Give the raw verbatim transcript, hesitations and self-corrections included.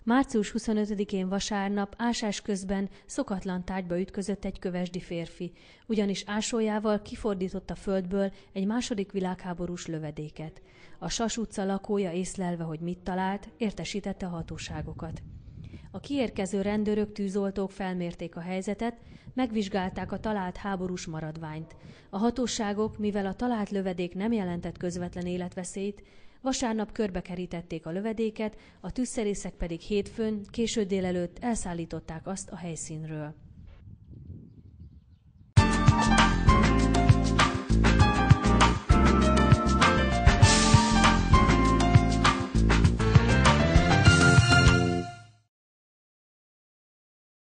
március huszonötödikén vasárnap ásás közben szokatlan tárgyba ütközött egy kövesdi férfi, ugyanis ásójával kifordított a földből egy második világháborús lövedéket. A Sas utca lakója észlelve, hogy mit talált, értesítette a hatóságokat. A kiérkező rendőrök, tűzoltók felmérték a helyzetet, megvizsgálták a talált háborús maradványt. A hatóságok, mivel a talált lövedék nem jelentett közvetlen életveszélyt, vasárnap körbekerítették a lövedéket, a tűzszerészek pedig hétfőn, késő délelőtt elszállították azt a helyszínről.